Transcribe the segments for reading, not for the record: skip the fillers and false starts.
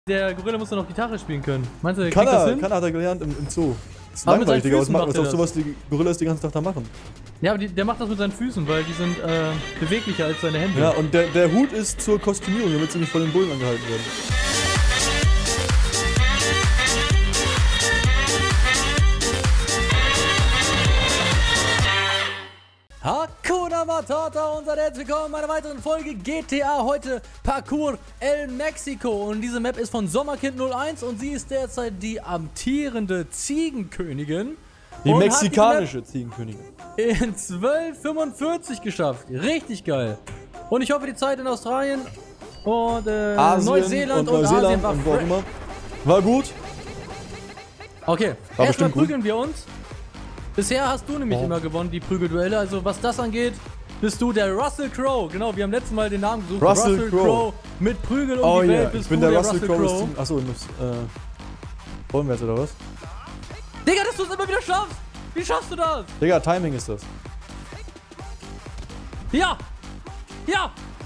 Der Gorilla muss doch noch Gitarre spielen können. Meinst du, der Kann kriegt das er, hin? hat er gelernt im Zoo. Das ist Aber mit langweilig, seinen Digga. Was Füßen machen macht das er auch sowas die Gorillas den ganzen Tag da machen? Ja, aber der macht das mit seinen Füßen, weil die sind beweglicher als seine Hände. Ja, und der Hut ist zur Kostümierung, damit sie nicht von den Bullen angehalten werden. Hakuna Matata und herzlich willkommen in einer weiteren Folge GTA. Heute Parkour El Mexico. Und diese Map ist von Sommerkind 01 und sie ist derzeit die amtierende Ziegenkönigin. Die mexikanische Ziegenkönigin. In 12:45 geschafft. Richtig geil. Und ich hoffe, die Zeit in Australien und Neuseeland und Asien war wo auch immer. War gut. Okay, War erstmal bestimmt gut. prügeln wir uns. Bisher hast du nämlich immer gewonnen, die Prügelduelle. Also was das angeht, bist du der Russell Crowe. Genau, wir haben letztes Mal den Namen gesucht. Russell Crowe. Mit Prügel um die Welt bist ich bin du der Russell Crowe. Achso, ich muss, wollen wir jetzt oder was? Digga, dass du es immer wieder schaffst! Wie schaffst du das? Digga, Timing ist das. Ja! Ja!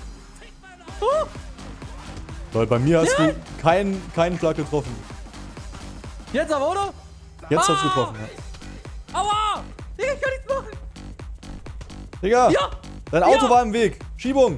Weil bei mir hast du keinen Schlag getroffen. Jetzt aber, oder? Jetzt hast du getroffen, ja. Aua! Digga, ich kann nichts machen! Digga! Ja! Dein Auto war im Weg. Schiebung!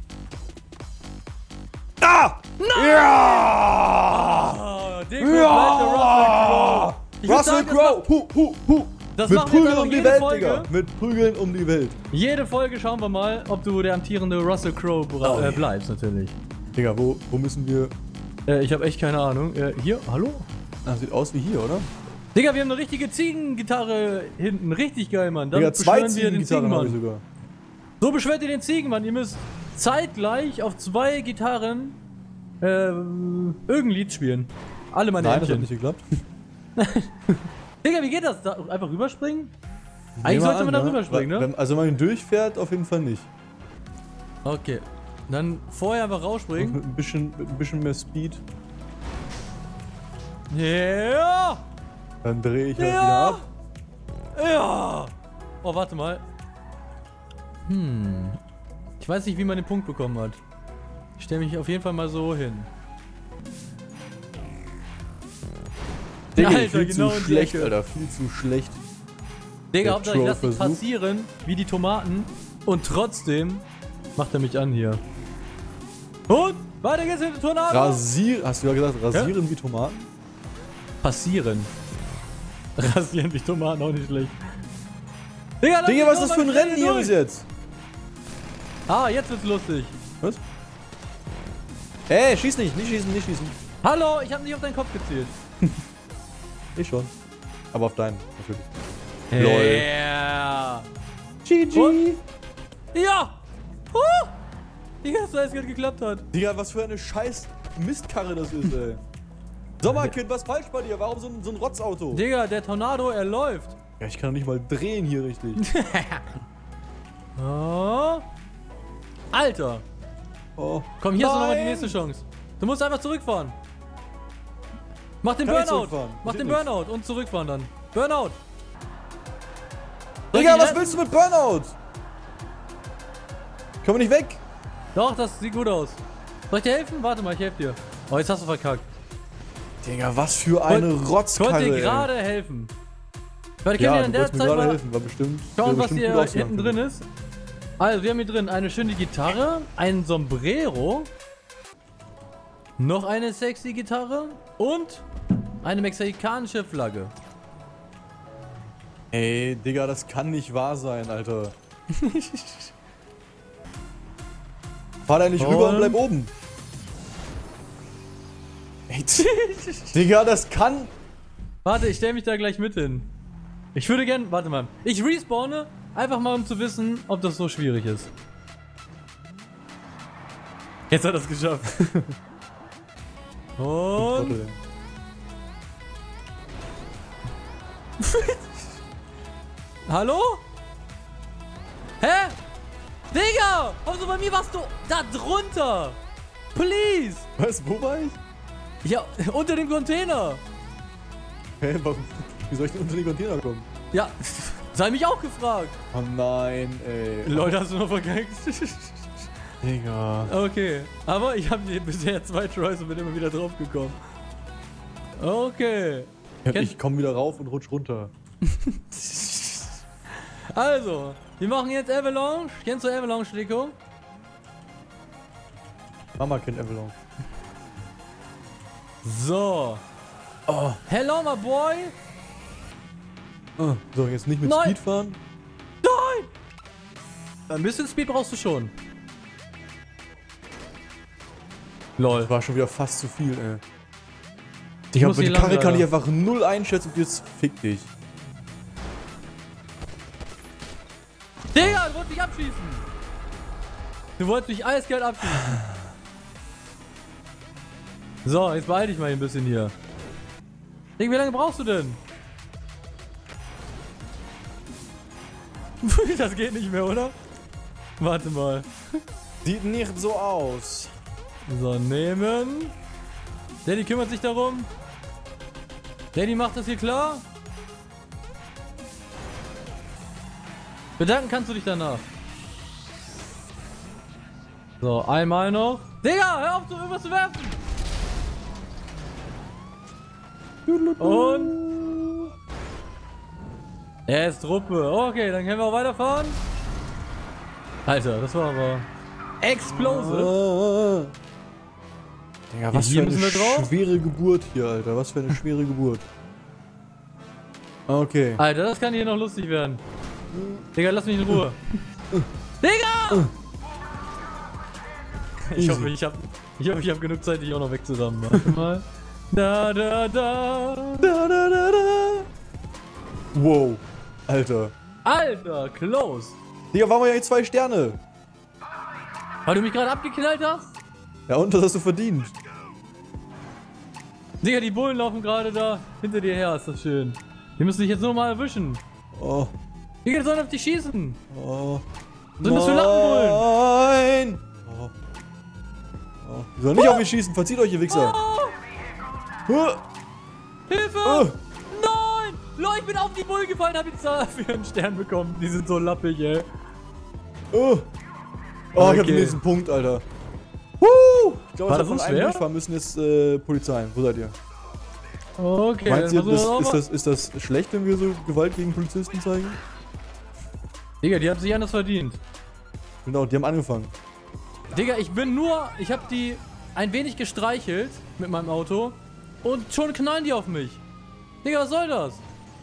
Ah! Nein! Ja! Oh, Digga, ja! Russell Crowe! Das Mit machen wir jetzt Prügeln einfach um die jede Welt, Folge. Digga. Mit Prügeln um die Welt. Jede Folge schauen wir mal, ob du der amtierende Russell Crowe bleibst, natürlich. Digga, wo müssen wir... Ich habe echt keine Ahnung. Hier, hallo? Das sieht aus wie hier, oder? Digga, wir haben eine richtige Ziegengitarre hinten. Richtig geil, Mann. Dann Digga, zwei beschwören wir den Ziegengitarren habe ich Ziegenmann. sogar. So beschwört ihr den Ziegenmann. Ihr müsst zeitgleich auf 2 Gitarren irgendein Lied spielen. Alle meine Nein, das hat Händchen. nicht geklappt. Digga, wie geht das? Da einfach rüberspringen? Eigentlich sollte man da rüberspringen, ne? Also wenn man durchfährt, auf jeden Fall nicht. Okay. Dann vorher einfach Und rausspringen. mit ein bisschen mehr Speed. Ja! Dann drehe ich halt Ja! wieder ab. Ja! Oh, warte mal. Ich weiß nicht, wie man den Punkt bekommen hat. Ich stelle mich auf jeden Fall mal so hin. Digga, Alter, viel genau zu in die schlecht, Ecke. Alter. Viel zu schlecht. Digga, Der Hauptsache ich lass dich Troll-Versuch. passieren, wie die Tomaten. Und trotzdem macht er mich an hier. Und weiter geht's mit dem Tornado. Hast du ja gesagt, rasieren wie Tomaten? Passieren. Rasieren wie Tomaten, auch nicht schlecht. Digga, Digga, was ist das für ein Rennen hier bis jetzt? Ah, jetzt wird's lustig. Was? Ey, schieß nicht schießen, nicht schießen. Hallo, ich hab nicht auf deinen Kopf gezielt. Ich schon. Aber auf deinen, natürlich. Yeah. GG. Und? Ja. Digga, dass das gerade geklappt hat. Digga, was für eine scheiß Mistkarre das ist, ey. Sommerkind, was falsch bei dir? Warum so ein Rotzauto? Digga, der Tornado, er läuft. Ja, ich kann doch nicht mal drehen hier richtig. Oh. Alter. Oh. Komm, hier ist noch mal die Nein. nächste Chance. Du musst einfach zurückfahren. Mach den Kann ich Burnout. zurückfahren? Mach den Passiert Burnout und zurückfahren dann. Burnout. Digga, Soll ich was willst du mit Burnout? Komm nicht weg. Doch, das sieht gut aus. Soll ich dir helfen? Warte mal, ich helfe dir. Oh, jetzt hast du verkackt. Digga, was für eine Ich Rotzkarre, konnte dir ey. gerade helfen. Warte, Ja, können wir du in der wolltest mir Zeit gerade mal helfen, war bestimmt. schauen, wäre was bestimmt hier gut ausgegangen hinten für drin mich. ist? Also, wir haben hier drin eine schöne Gitarre, ein Sombrero, noch eine sexy Gitarre und eine mexikanische Flagge. Ey, Digga, das kann nicht wahr sein, Alter. Fahr da nicht rüber und bleib oben. Ey, Digga, das kann... Warte, ich stelle mich da gleich mit hin. Ich würde gern, warte mal, ich respawne, einfach mal um zu wissen, ob das so schwierig ist. Jetzt hat er es geschafft. Und... Hallo? Hä? Digga! Also bei mir warst du da drunter! Please! Was, wo war ich? Ja, unter dem Container! Hä, warum? Wie soll ich denn unter den Container kommen? Ja, sei mich auch gefragt! Oh nein, ey. Leute, hast du noch vergeigt? Digga. Okay, aber ich habe bisher 2 Tries und bin immer wieder drauf gekommen. Okay. Ich komme wieder rauf und rutsch runter. Also, wir machen jetzt Avalanche. Kennst du Avalanche, Deko? Mama kennt Avalanche. So. Oh. Hello, my boy. Oh, so, jetzt nicht mit Nein. Speed fahren. Nein! Ein bisschen Speed brauchst du schon. Lol. Das war schon wieder fast zu viel, ey. Digga, muss aber die hier lang, Karre kann ich Alter. einfach null einschätzen und jetzt fick dich. Digga, du wolltest dich abschießen. Du wolltest mich eiskalt abschießen. So, jetzt beeil dich mal ein bisschen hier. Digga, wie lange brauchst du denn? Das geht nicht mehr, oder? Warte mal. Sieht nicht so aus. So, nehmen. Daddy kümmert sich darum. Daddy macht das hier klar. Bedanken kannst du dich danach. So, einmal noch. Digga, hör auf, so irgendwas zu werfen. Und... Er ist Truppe. Okay, dann können wir auch weiterfahren. Alter, das war aber... Explosive. Digga, was Hier für eine müssen wir drauf? schwere Geburt hier, Alter. Was für eine schwere Geburt. Okay. Alter, das kann hier noch lustig werden. Digga, lass mich in Ruhe. Digga! Ich hoffe, ich hab genug Zeit, dich auch noch wegzusammeln. Warte mal. Da, da, da. Da, da, da, da. Wow. Alter. Alter, close. Digga, waren wir ja jetzt 2 Sterne. Weil du mich gerade abgeknallt hast? Ja, und das hast du verdient. Digga, die Bullen laufen gerade da hinter dir her, ist das schön. Die müssen dich jetzt nur mal erwischen. Oh. Digga, die sollen auf dich schießen. Oh. Was sind das für Lappenbullen? Nein! Oh. Oh. Die sollen nicht auf mich schießen, verzieht euch, ihr Wichser. Oh, Hilfe! Nein! Leute, ich bin auf die Bullen gefallen, hab jetzt dafür einen Stern bekommen. Die sind so lappig, ey. Oh, ich hab den nächsten Punkt, Alter. Ich glaube, War ich hab das von so einem schwer? durchfahren müssen jetzt Polizei. Wo seid ihr? Okay, Meinst ihr, dann versuchen wir ist das schlecht, wenn wir so Gewalt gegen Polizisten zeigen? Digga, die haben sich anders verdient. Genau, die haben angefangen. Digga, ich hab die ein wenig gestreichelt mit meinem Auto und schon knallen die auf mich. Digga, was soll das?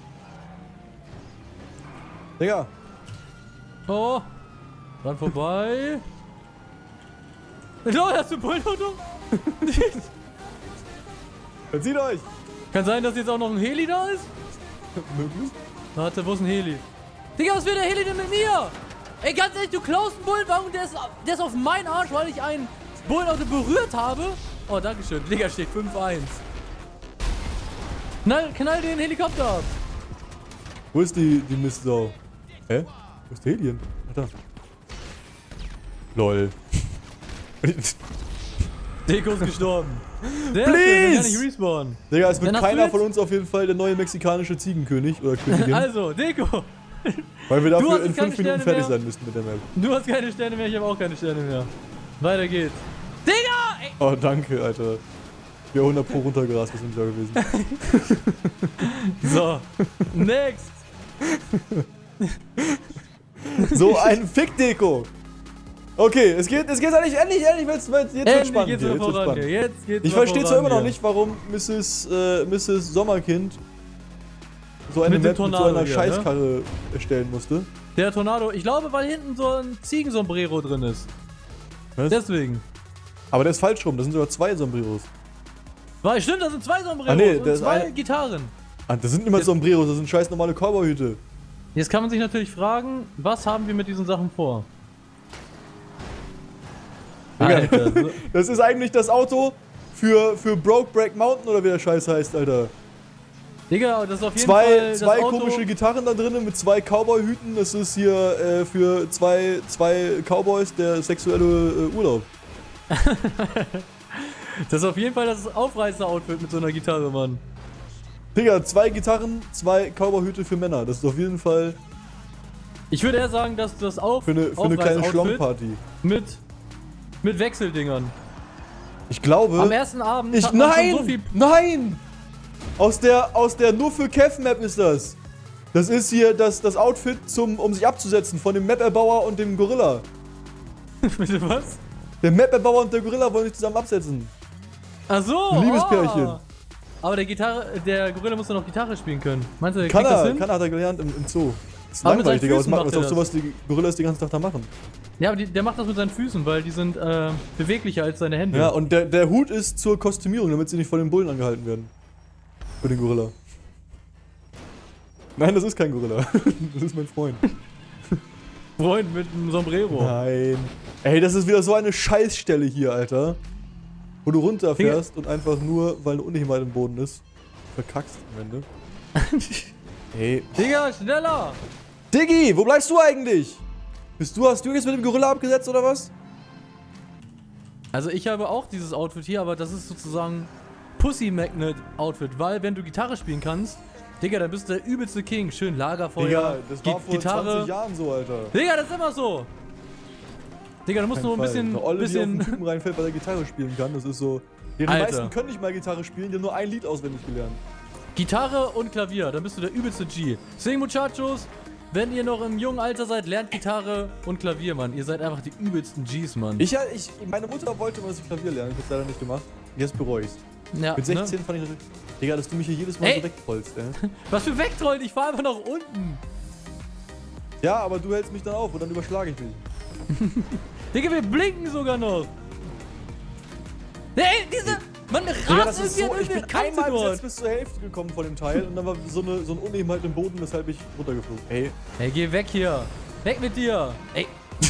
Digga, Oh, dann vorbei. Leute, hast du ein Bullenauto? verzieht euch! Kann sein, dass jetzt auch noch ein Heli da ist? Möglich? Warte, wo ist ein Heli? Digga, was will der Heli denn mit mir? Ey, ganz ehrlich, du klaust einen Bullenwagen, der ist auf meinen Arsch, weil ich ein Bullenauto berührt habe. Oh, dankeschön. Digga, steht 5-1. Knall den Helikopter ab. Wo ist die Mistsau? Hä? Wo ist der Alien? Ach, da. Lol. Deko ist gestorben. Sehr Please! schön, der kann nicht respawnen. Digga, es wird Dann hast du keiner jetzt- von uns auf jeden Fall der neue mexikanische Ziegenkönig oder Königin. Also, Deko, Weil wir du dafür hast in keine 5 Minuten Sterne fertig mehr. sein müssten mit der Map. du hast keine Sterne mehr, ich habe auch keine Sterne mehr. Weiter geht's. Digga! Ey. Oh, danke, Alter. Wir 100 pro runtergerast, was sind wir da gewesen. So, next. So ein Fick-Deko! Okay, es geht endlich, jetzt wird's spannend Endlich hier. geht's wieder Jetzt wird's voran spannend. hier. Jetzt geht's Ich wieder verstehe zwar voran immer noch hier. nicht, warum Mrs. Sommerkind so eine Mit dem Map mit so Tornado einer hier, Scheißkarre erstellen musste. Der Tornado, ich glaube, weil hinten so ein Ziegensombrero drin ist. Was? Deswegen. Aber der ist falsch rum, das sind sogar 2 Sombreros. Weil, stimmt, das sind 2 Sombreros Ah, nee, und der ist 2 eine- Gitarren. Ah, das sind immer Sombreros, das sind scheiß normale Cowboyhüte. Jetzt kann man sich natürlich fragen, was haben wir mit diesen Sachen vor? Alter, so, Das ist eigentlich das Auto für Brokeback Mountain oder wie der Scheiß heißt, Alter. Digga, das ist auf jeden Fall Zwei das Auto. komische Gitarren da drinnen mit 2 Cowboyhüten. Das ist hier für zwei Cowboys der sexuelle Urlaub. Das ist auf jeden Fall das Aufreißer-Outfit mit so einer Gitarre, Mann. Digga, 2 Gitarren, 2 Cowboyhüte für Männer. Das ist auf jeden Fall Ich würde eher sagen, dass das für eine kleine Aufreiß-Outfit Schlongparty. mit Mit Wechseldingern. Ich glaube... Am ersten Abend hat man schon so viel... Nein! Aus der nur für Kev-Map ist das. Das ist hier das Outfit, um sich abzusetzen von dem Map-Erbauer und dem Gorilla. Bitte was? Der Map-Erbauer und der Gorilla wollen sich zusammen absetzen. Ach so. Ein Liebespärchen. Oh. Aber der Gorilla muss doch noch Gitarre spielen können. Meinst du, der Kann kriegt das er, hin? hat er gelernt im Zoo. Das ist Aber langweilig, mit Digga. seinen Was Füßen auch sowas die Gorillas den ganzen Tag da machen. Ja, aber der macht das mit seinen Füßen, weil die sind beweglicher als seine Hände. Ja, und der Hut ist zur Kostümierung, damit sie nicht von den Bullen angehalten werden. Für den Gorilla. Nein, das ist kein Gorilla. Das ist mein Freund. Freund mit einem Sombrero. Nein. Ey, das ist wieder so eine Scheißstelle hier, Alter. Wo du runterfährst und einfach nur, weil eine Unsicherheit im Boden ist, verkackst am Ende. Ey. Digga, schneller! Diggi, wo bleibst du eigentlich? Hast du jetzt mit dem Gorilla abgesetzt oder was? Also ich habe auch dieses Outfit hier, aber das ist sozusagen Pussy Magnet Outfit, weil wenn du Gitarre spielen kannst, Digga, dann bist du der übelste King. Schön Lagerfeuer, Digga, das war vor Gitarre. 20 Jahren so, Alter. Digga, das ist immer so. Digga, du musst nur ein bisschen... Eine Olle, die auf einen Typen reinfällt, weil er Gitarre spielen kann, das ist so... Die meisten können nicht mal Gitarre spielen, die haben nur ein Lied auswendig gelernt. Gitarre und Klavier, dann bist du der übelste G. Deswegen, Muchachos, wenn ihr noch im jungen Alter seid, lernt Gitarre und Klavier, Mann. Ihr seid einfach die übelsten Gs, Mann. Meine Mutter wollte mal, dass ich Klavier lerne, ich hab's leider nicht gemacht. Jetzt bereue ich's. Ja, Mit 16 fand ich das... Digga, dass du mich hier jedes Mal so wegtrollst, ey. Was für wegtrollen? Ich fahr einfach nach unten. Ja, aber du hältst mich dann auf und dann überschlage ich mich. Digga, wir blinken sogar noch. Ey, Mann, Digga, das ist so, irgendwie ich bin einmal bis zur Hälfte gekommen von dem Teil und dann war so ein Unebenheit im Boden, weshalb ich runtergeflogen. Ey, geh weg hier. Weg mit dir. Ey.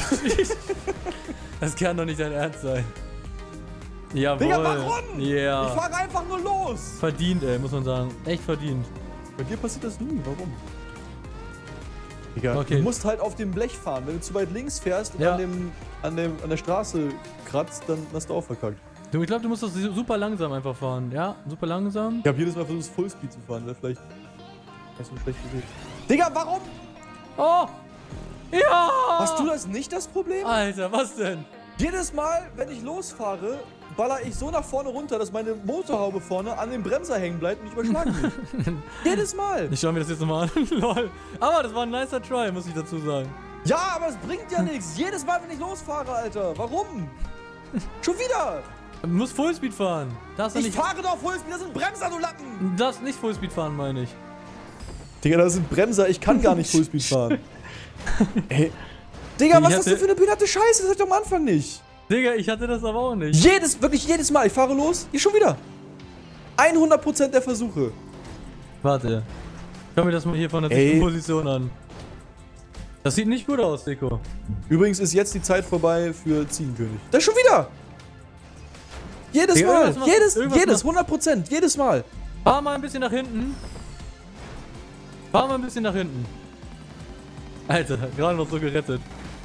Das kann doch nicht dein Ernst sein. Jawohl. Digga, warum? Yeah. Ich fahre einfach nur los. Verdient, ey, muss man sagen. Echt verdient. Bei dir passiert das nie, warum? Digga, okay. Du musst halt auf dem Blech fahren. Wenn du zu weit links fährst und an der Straße kratzt, dann hast du auch verkackt. Du, ich glaube, du musst das super langsam einfach fahren. Ja, super langsam. Ich habe jedes Mal versucht, Fullspeed zu fahren, wäre vielleicht nicht so schlecht gewesen. Digga, warum? Oh! Ja! Hast du das nicht, das Problem? Alter, was denn? Jedes Mal, wenn ich losfahre, baller ich so nach vorne runter, dass meine Motorhaube vorne an dem Bremser hängen bleibt und ich überschlage mich. Jedes Mal. Ich schau mir das jetzt nochmal an. Lol. Aber das war ein nicer Try, muss ich dazu sagen. Ja, aber es bringt ja nichts. Jedes Mal, wenn ich losfahre, Alter. Warum? Schon wieder. Du musst Fullspeed fahren. Ich fahre doch Fullspeed, das sind Bremser, du Lappen. Du darfst nicht Fullspeed fahren, meine ich. Digga, das sind Bremser, ich kann gar nicht Fullspeed fahren. Ey. Digga, was ist das denn für eine behinderte Scheiße? Das hatte ich am Anfang nicht. Digga, ich hatte das aber auch nicht. Wirklich jedes Mal. Ich fahre los, hier schon wieder. 100% der Versuche. Warte. Schau mir das mal hier von der dritten Position an. Das sieht nicht gut aus, Deko. Übrigens ist jetzt die Zeit vorbei für Ziegenkönig. Das ist schon wieder. Jedes Mal. Jedes, 100%. Jedes Mal. Fahr mal ein bisschen nach hinten. Fahr mal ein bisschen nach hinten. Alter, gerade noch so gerettet.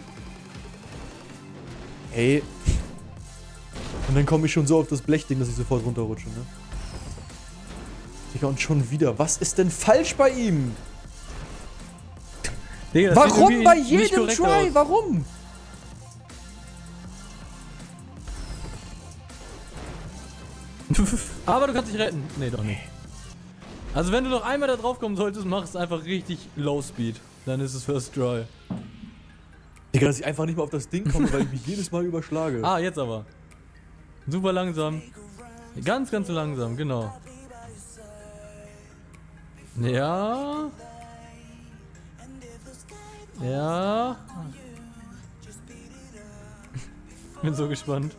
Ey. Und dann komme ich schon so auf das Blechding, dass ich sofort runterrutsche, ne? Digga, und schon wieder. Was ist denn falsch bei ihm? Digga, warum bei jedem Try? Aus. Warum? Aber du kannst dich retten. Nee, doch nicht. Also wenn du noch einmal da drauf kommen solltest, mach es einfach richtig Low Speed. Dann ist es First Try. Digga, dass ich einfach nicht mal auf das Ding komme, weil ich mich jedes Mal überschlage. Ah, jetzt aber. Super langsam. Ganz, ganz langsam, genau. Ja. Ja. Bin so gespannt.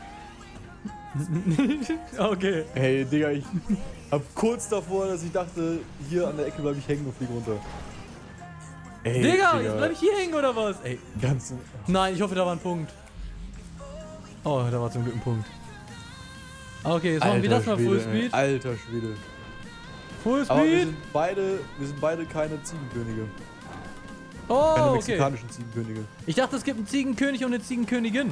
Okay. Hey, Digga, ich hab kurz davor, dass ich dachte, hier an der Ecke bleib ich hängen und flieg runter. Ey, Digga, jetzt bleib ich hier hängen oder was? Ey. Ganz. Nein, ich hoffe, da war ein Punkt. Oh, da war zum Glück ein Punkt. Okay, jetzt machen wir das mal Fullspeed. Alter Schwede. Fullspeed. Aber wir sind beide keine Ziegenkönige. Oh, keine okay. mexikanischen Ziegenkönige. Ich dachte, es gibt einen Ziegenkönig und eine Ziegenkönigin.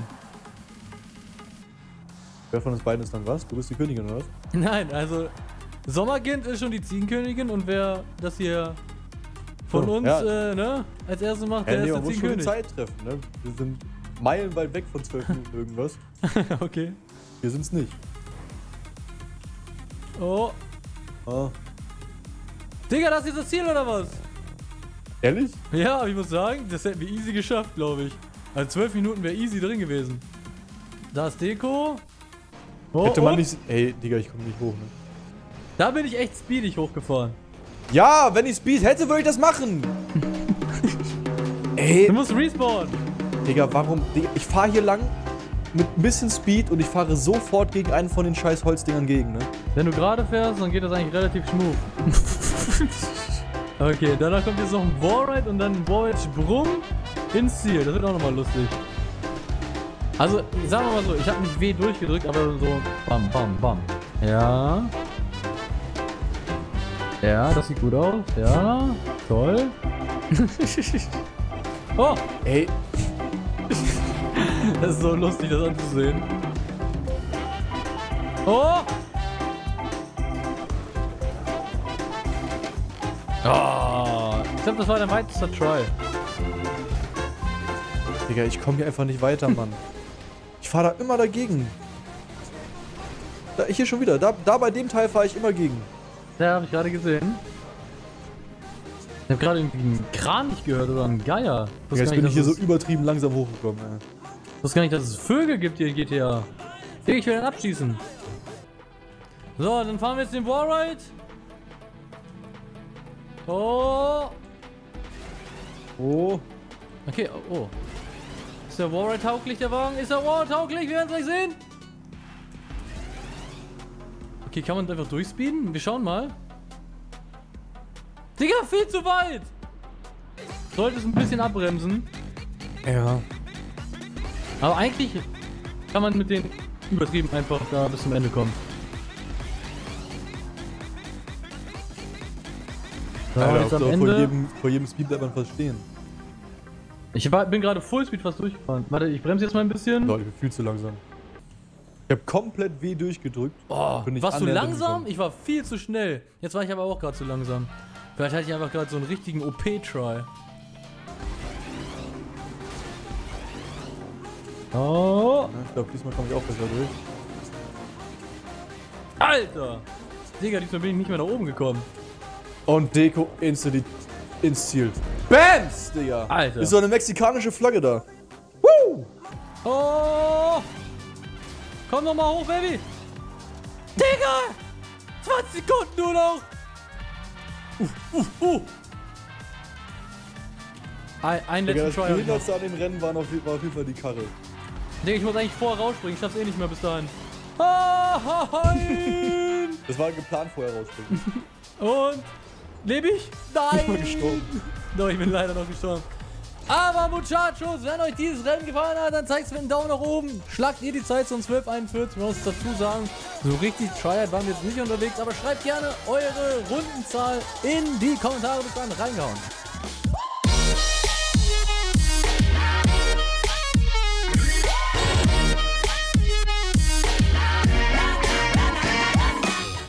Wer von uns beiden ist dann was? Du bist die Königin, oder was? Nein, also Sommerkind ist schon die Ziegenkönigin und wer das hier von uns ja. ne, als erstes macht, der ist der man muss schon die Ziegenkönig. Zeit treffen, ne? Wir sind meilenweit weg von 12 Minuten irgendwas. Okay. Wir sind's nicht. Oh. Ah. Digga, das ist das Ziel oder was? Ehrlich? Ja, ich muss sagen, das hätten wir easy geschafft, glaube ich. Also 12 Minuten wäre easy drin gewesen. Da ist Deko. Oh, Hätte man nicht... Ey, Digga, ich komme nicht hoch, ne? Da bin ich echt speedig hochgefahren. Ja, wenn ich Speed hätte, würde ich das machen. Ey. Du musst respawnen. Digga, warum? Digga, ich fahre hier lang mit ein bisschen Speed und ich fahre sofort gegen einen von den scheiß Holzdingern gegen, ne? Wenn du gerade fährst, dann geht das eigentlich relativ smooth. Okay, danach kommt jetzt noch ein Wallride und dann ein Wallride-Sprung ins Ziel. Das wird auch nochmal lustig. Also, sagen wir mal so, ich habe nicht W durchgedrückt, aber so bam, bam, bam. Ja. Ja, das sieht gut aus. Ja, toll. Oh! Ey. Das ist so lustig, das anzusehen. Oh! Oh! Ich glaube, das war der weiteste Try. Digga, ich komme hier einfach nicht weiter, Mann. Ich fahre da immer dagegen. Da, hier schon wieder. Da bei dem Teil fahre ich immer gegen. Ja, habe ich gerade gesehen. Ich habe gerade irgendwie einen Kran nicht gehört oder einen Geier. Jetzt bin ich hier so übertrieben langsam hochgekommen, ey. Ich wusste gar nicht, dass es Vögel gibt hier in GTA. Ich will den abschießen. So, dann fahren wir jetzt den Wallride. Oh. Oh. Okay, oh. Ist der Wallride tauglich, der Wagen? Ist der Wallride tauglich? Wir werden es gleich sehen. Okay, kann man einfach durchspeeden? Wir schauen mal. Digga, viel zu weit! Sollte es ein bisschen abbremsen. Ja. Aber eigentlich kann man mit den übertrieben einfach da bis zum Ende kommen. So, Alter, jetzt am Ende. vor jedem Speed bleibt man verstehen. Ich bin gerade Fullspeed fast durchgefahren. Warte, ich bremse jetzt mal ein bisschen. Leute, ich bin viel zu langsam. Ich habe komplett W durchgedrückt. Oh, Bin nicht warst du annähernd langsam? angekommen. Ich war viel zu schnell. Jetzt war ich aber auch gerade zu langsam. Vielleicht hatte ich einfach gerade so einen richtigen OP-Try. Oh. Ja, ich glaube, diesmal komme ich auch besser durch. Alter! Digga, diesmal bin ich nicht mehr nach oben gekommen. Und Deko instantly ins Ziel. Bams, Digga! Alter. Ist so eine mexikanische Flagge da. Woo! Oh! Komm noch mal hoch, Baby! Digga! 20 Sekunden nur noch! Ein Digga, letzten das Try. hab ich noch. Behindertste an dem Rennen war auf jeden Fall die Karre. Digga, ich muss eigentlich vorher rausspringen. Ich schaff's eh nicht mehr bis dahin. Ah, nein! Das war geplant vorher rausspringen. Und lebe ich? Nein! Ich bin gestorben. Doch, ich bin leider noch gestorben. Aber Muchachos, wenn euch dieses Rennen gefallen hat, dann zeigt es mit einem Daumen nach oben. Schlagt ihr die Zeit so 12:41. Wir müssen dazu sagen, so richtig Tryhard waren wir jetzt nicht unterwegs, aber schreibt gerne eure Rundenzahl in die Kommentare. Bis dann, reingehauen.